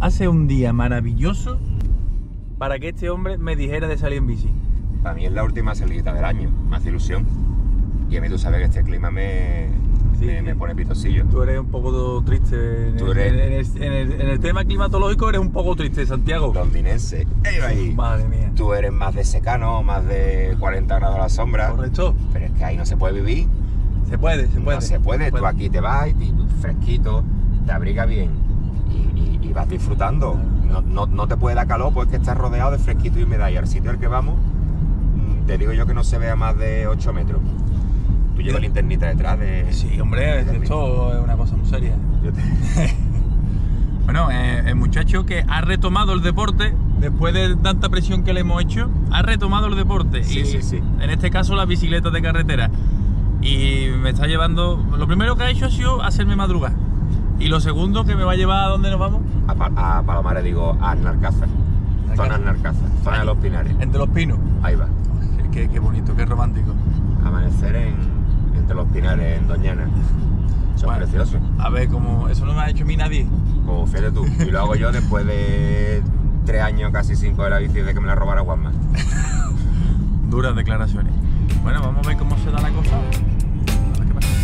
hace un día maravilloso para que este hombre me dijera de salir en bici. Para mí es la última salida del año, me hace ilusión. Y a mí tú sabes que este clima me pone pitosillo. Tú eres un poco triste. En el tema climatológico eres un poco triste, Santiago. Londinense. Ahí. Madre mía. Tú eres más de secano, más de 40 grados a la sombra. Correcto. Pero es que ahí no se puede vivir. Se puede. No se puede. Tú aquí te vas y fresquito, te abriga bien y vas disfrutando. No te puede dar calor porque estás rodeado de fresquito y humedad. Y al sitio al que vamos, te digo yo que no se ve a más de 8 metros. Tú llevas linternita detrás de... Sí, hombre, esto es una cosa muy seria. Bueno, el muchacho que ha retomado el deporte, después de tanta presión que le hemos hecho, ha retomado el deporte. Sí. En este caso, la bicicleta de carretera. Y me está llevando... Lo primero que ha hecho ha sido hacerme madrugar. Y lo segundo, que me va a llevar a dónde nos vamos. A Palomares, digo, a Narcaza. Zona Narcaza, zona de los Pinares. Entre los pinos. Ahí va. Qué bonito, qué romántico. Amanecer entre los Pinares, en Doñana. Son preciosos. A ver, como eso no me ha hecho a mí nadie. Como fíjate tú. Y lo hago yo después de 3 años, casi 5 de la bici, de que me la robara Juanma. Duras declaraciones. Bueno, vamos a ver cómo se da la cosa. A ver qué pasa.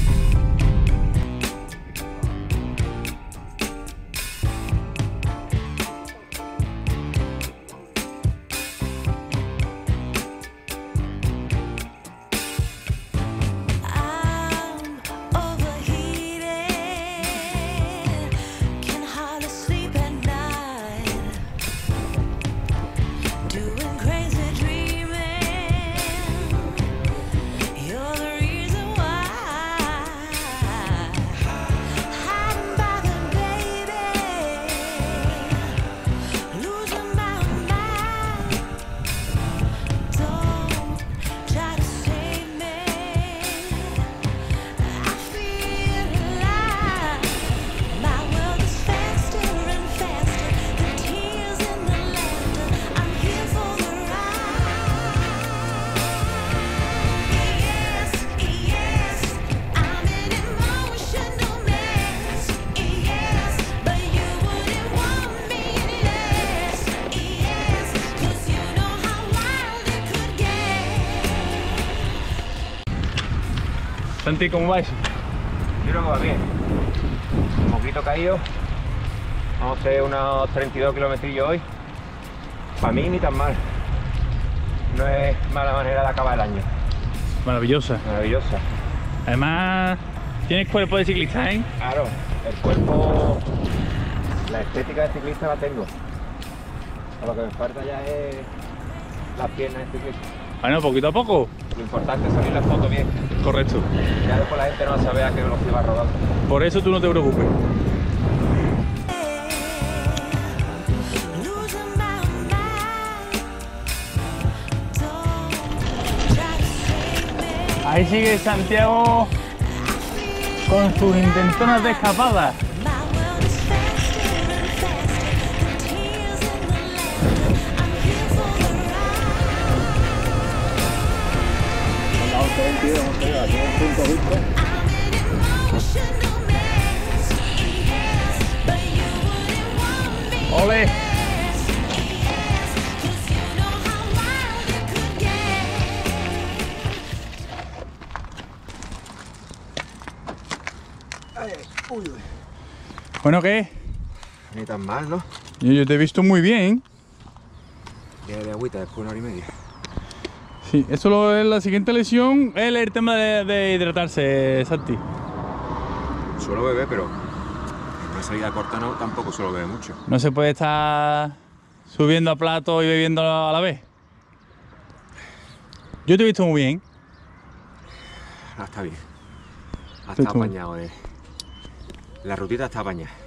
Santi, ¿cómo va eso? Yo creo que va bien. Un poquito caído. Vamos a hacer unos 32 kilometrillos hoy. Para mí ni tan mal. No es mala manera de acabar el año. Maravillosa. Maravillosa. Además, tienes cuerpo de ciclista, ¿eh? Claro, el cuerpo, la estética de ciclista la tengo. Lo que me falta ya es las piernas de ciclista. Bueno, poquito a poco. Lo importante es salir la foto bien. Correcto. Ya después la gente no va a saber a qué velocidad va rodando. Por eso tú no te preocupes. Ahí sigue Santiago con sus intentonas de escapada. ¡Ole! Bueno, ¿qué? Ni tan mal, ¿no? Yo te he visto muy bien. Tiene de agüita después de 1 hora y media. Sí, eso es la siguiente lesión, es el tema de hidratarse, Santi. Suelo beber, pero en una salida corta no, tampoco suelo beber mucho. No se puede estar subiendo a plato y bebiendo a la vez. Yo te he visto muy bien. Está bien. Está apañado, La rutita está apañada.